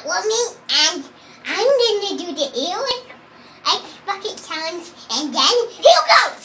Catwoman, and I'm gonna do the ALS X bucket challenge, and then he'll go!